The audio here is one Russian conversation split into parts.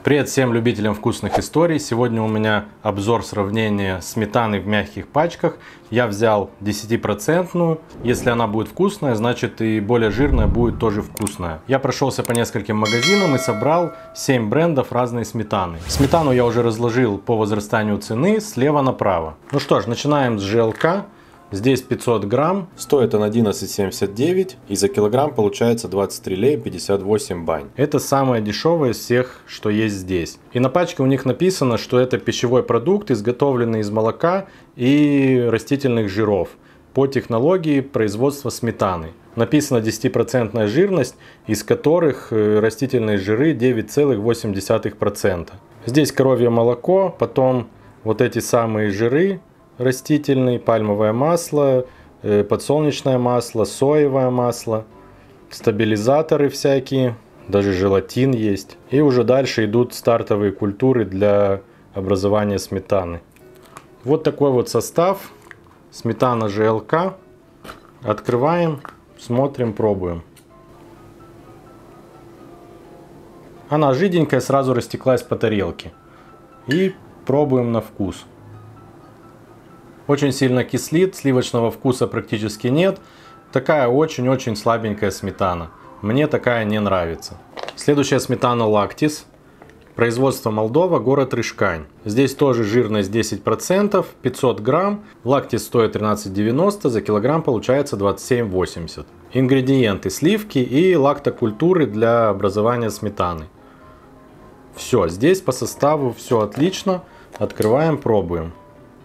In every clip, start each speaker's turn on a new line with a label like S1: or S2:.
S1: Привет всем любителям вкусных историй. Сегодня у меня обзор сравнения сметаны в мягких пачках. Я взял 10%. Если она будет вкусная, значит и более жирная будет тоже вкусная. Я прошелся по нескольким магазинам и собрал 7 брендов разной сметаны. Сметану я уже разложил по возрастанию цены слева направо. Ну что ж, начинаем с ЖЛК. Здесь 500 грамм, стоит он 11,79 и за килограмм получается 23 лей 58 бань. Это самое дешевое из всех, что есть здесь. И на пачке у них написано, что это пищевой продукт, изготовленный из молока и растительных жиров по технологии производства сметаны. Написано 10% жирность, из которых растительные жиры 9,8%. Здесь коровье молоко, потом вот эти самые жиры. Растительный, пальмовое масло, подсолнечное масло, соевое масло, стабилизаторы всякие, даже желатин есть. И уже дальше идут стартовые культуры для образования сметаны. Вот такой вот состав. Сметана ЖЛК. Открываем, смотрим, пробуем. Она жиденькая, сразу растеклась по тарелке. И пробуем на вкус. Очень сильно кислит, сливочного вкуса практически нет. Такая очень-очень слабенькая сметана. Мне такая не нравится. Следующая сметана Лактис. Производство Молдова, город Рышкань. Здесь тоже жирность 10%, 500 грамм. Лактис стоит 13,90, за килограмм получается 27,80. Ингредиенты: сливки и лактокультуры для образования сметаны. Все, здесь по составу все отлично. Открываем, пробуем.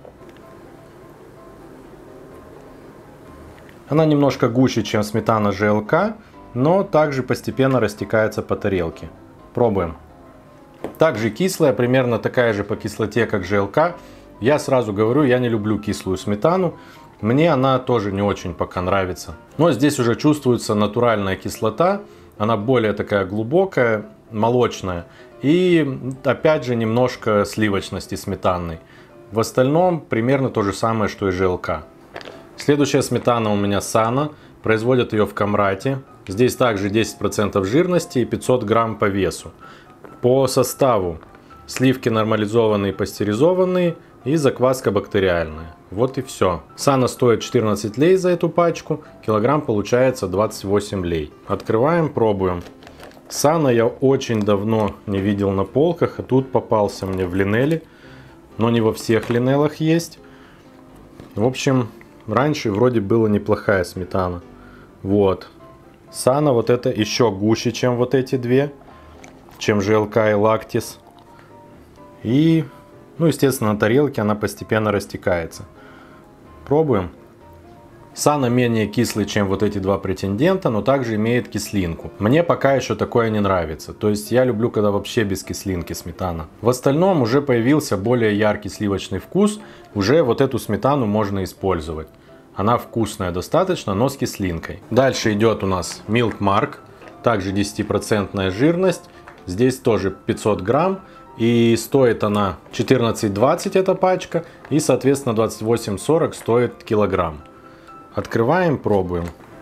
S1: Она немножко гуще, чем сметана ЖЛК, но также постепенно растекается по тарелке. Пробуем. Также кислая, примерно такая же по кислоте, как ЖЛК. Я сразу говорю, я не люблю кислую сметану. Мне она тоже не очень пока нравится. Но здесь уже чувствуется натуральная кислота. Она более такая глубокая, молочная. И опять же немножко сливочности сметанной. В остальном примерно то же самое, что и ЖЛК. Следующая сметана у меня Сана. Производят ее в Камрате. Здесь также 10% жирности и 500 грамм по весу. По составу: сливки нормализованные, пастеризованные и закваска бактериальная. Вот и все. Сана стоит 14 лей за эту пачку. Килограмм получается 28 лей. Открываем, пробуем. Сана я очень давно не видел на полках. А тут попался мне в Линеле. Но не во всех Линелах есть. В общем, раньше вроде была неплохая сметана. Вот. Сана вот это еще гуще, чем вот эти две. Чем ЖЛК и Лактис. И, ну, естественно, на тарелке она постепенно растекается. Пробуем. Сана менее кислый, чем вот эти два претендента, но также имеет кислинку. Мне пока еще такое не нравится. То есть я люблю, когда вообще без кислинки сметана. В остальном уже появился более яркий сливочный вкус. Уже вот эту сметану можно использовать. Она вкусная достаточно, но с кислинкой. Дальше идет у нас Milk Mark. Также 10% жирность. Здесь тоже 500 грамм. И стоит она 14,20 эта пачка. И соответственно 28,40 стоит килограмм. Открываем, пробуем.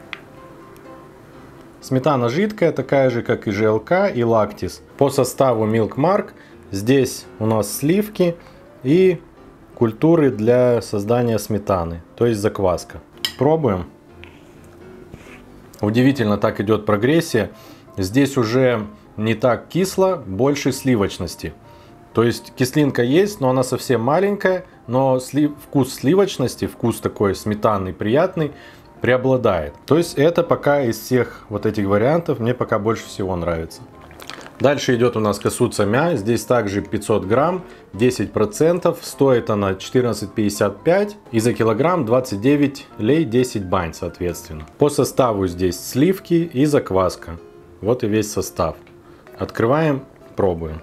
S1: Сметана жидкая, такая же, как и ЖЛК и Лактис. По составу Milk Mark здесь у нас сливки и культуры для создания сметаны, то есть закваска. Пробуем. Удивительно, так идет прогрессия. Здесь уже не так кисло, больше сливочности. То есть кислинка есть, но она совсем маленькая, но вкус сливочности, вкус такой сметанный, приятный, преобладает. То есть это пока из всех вот этих вариантов мне пока больше всего нравится. Дальше идет у нас Касуца Мя. Здесь также 500 грамм, 10%. Стоит она 14,55 и за килограмм 29 лей 10 бань соответственно. По составу здесь сливки и закваска. Вот и весь состав. Открываем, пробуем.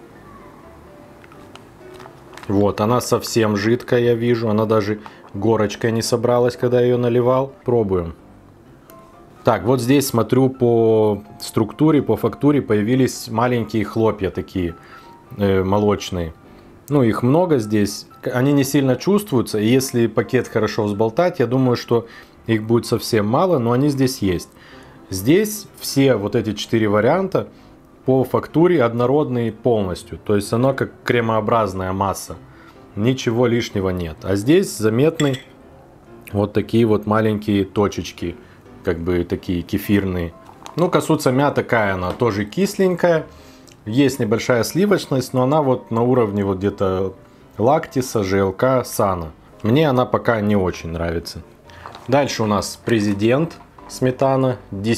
S1: Вот, она совсем жидкая, я вижу. Она даже горочкой не собралась, когда я ее наливал. Пробуем. Так, вот здесь смотрю по структуре, по фактуре появились маленькие хлопья такие молочные. Ну, их много здесь. Они не сильно чувствуются. И если пакет хорошо взболтать, я думаю, что их будет совсем мало, но они здесь есть. Здесь все вот эти 4 варианта по фактуре однородный полностью. То есть оно как кремообразная масса. Ничего лишнего нет. А здесь заметны вот такие вот маленькие точечки, как бы такие кефирные. Ну, касуцамя такая, она тоже кисленькая. Есть небольшая сливочность, но она вот на уровне вот где-то лактиса, ЖЛК, сана. Мне она пока не очень нравится. Дальше у нас президент сметана,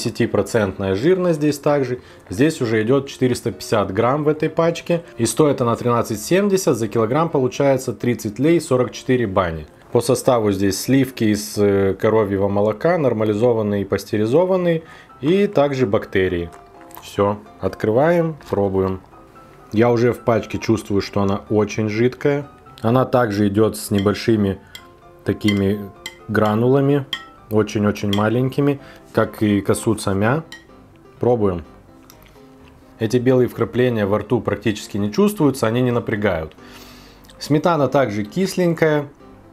S1: 10% жирность здесь также. Здесь уже идет 450 грамм в этой пачке. И стоит она 13,70, за килограмм получается 30 лей, 44 бани. По составу здесь сливки из коровьего молока, нормализованные и пастеризованные, и также бактерии. Все, открываем, пробуем. Я уже в пачке чувствую, что она очень жидкая. Она также идет с небольшими такими гранулами, очень-очень маленькими, как и касуцамя. Пробуем. Эти белые вкрапления во рту практически не чувствуются, они не напрягают. Сметана также кисленькая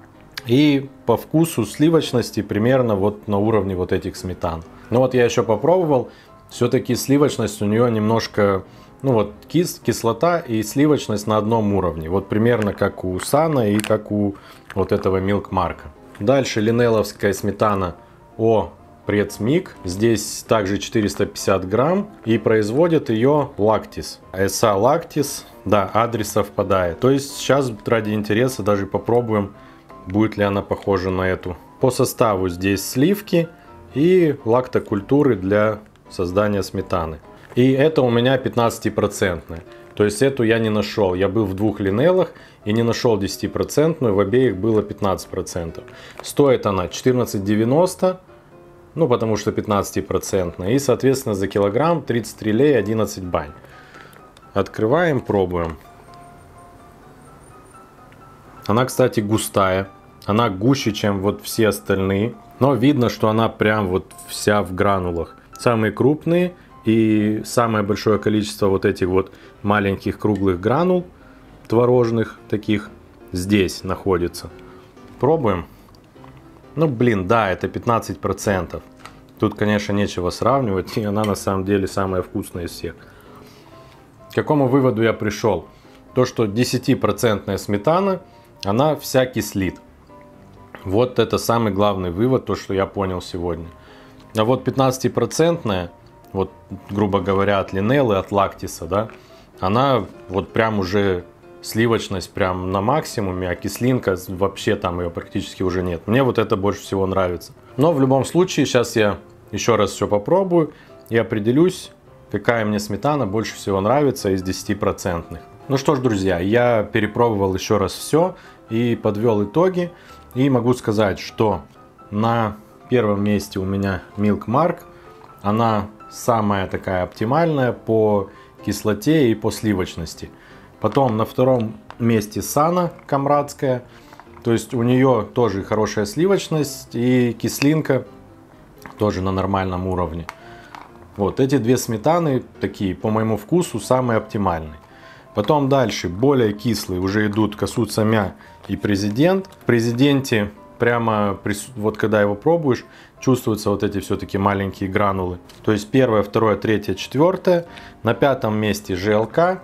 S1: и по вкусу сливочности примерно вот на уровне вот этих сметан. Но вот я еще попробовал, все-таки сливочность у нее немножко, ну вот кислота и сливочность на одном уровне. Вот примерно как у Сана и как у вот этого Милкмарка. Дальше линеловская сметана О Предсмик. Здесь также 450 грамм. И производит ее Лактис. СА Лактис. Да, адрес совпадает. То есть сейчас ради интереса даже попробуем, будет ли она похожа на эту. По составу здесь сливки и лактокультуры для создания сметаны. И это у меня 15%. То есть эту я не нашел. Я был в двух линелах и не нашел 10%. В обеих было 15%. Стоит она 14,90. Ну, потому что 15%. И, соответственно, за килограмм 33 лей, 11 бань. Открываем, пробуем. Она, кстати, густая. Она гуще, чем вот все остальные. Но видно, что она прям вот вся в гранулах. Самые крупные и самое большое количество вот этих вот маленьких круглых гранул творожных таких здесь находится. Пробуем. Ну, блин, да, это 15%. Тут, конечно, нечего сравнивать. И она на самом деле самая вкусная из всех. К какому выводу я пришел? То, что 10% сметана, она вся кислит. Вот это самый главный вывод, то, что я понял сегодня. А вот 15%, вот, грубо говоря, от Линеллы, от Лактиса, да, она вот прям уже сливочность прям на максимуме, а кислинка вообще там ее практически уже нет. Мне вот это больше всего нравится. Но в любом случае, сейчас я еще раз все попробую и определюсь, какая мне сметана больше всего нравится из 10%. Ну что ж, друзья, я перепробовал еще раз все и подвел итоги. И могу сказать, что на первом месте у меня Милкмарк. Она самая такая оптимальная по кислоте и по сливочности. Потом на втором месте Сана Камрадская. То есть у нее тоже хорошая сливочность и кислинка тоже на нормальном уровне. Вот эти две сметаны такие, по моему вкусу, самые оптимальные. Потом дальше более кислые уже идут Касуцамя и Президент. В Президенте прямо вот когда его пробуешь, чувствуются вот эти все-таки маленькие гранулы. То есть первое, второе, третье, четвертое. На пятом месте ЖЛК.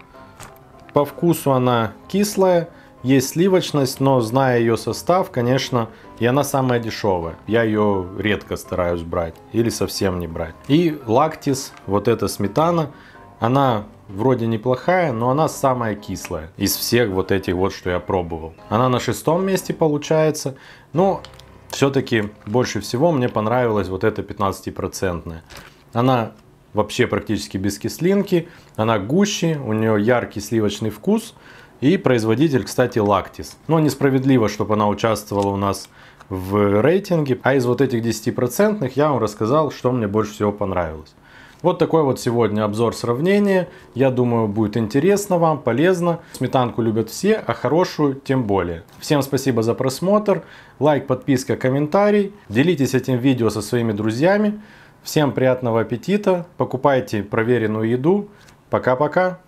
S1: По вкусу она кислая, есть сливочность, но зная ее состав, конечно, и она самая дешевая. Я ее редко стараюсь брать или совсем не брать. И Лактис, вот эта сметана, она вроде неплохая, но она самая кислая из всех вот этих вот, что я пробовал. Она на шестом месте получается, но все-таки больше всего мне понравилась вот эта 15%. Она вообще практически без кислинки, она гуще, у нее яркий сливочный вкус. И производитель, кстати, Лактис. Но несправедливо, чтобы она участвовала у нас в рейтинге. А из вот этих 10% я вам рассказал, что мне больше всего понравилось. Вот такой вот сегодня обзор сравнения. Я думаю, будет интересно вам, полезно. Сметанку любят все, а хорошую тем более. Всем спасибо за просмотр. Лайк, подписка, комментарий. Делитесь этим видео со своими друзьями. Всем приятного аппетита. Покупайте проверенную еду. Пока-пока.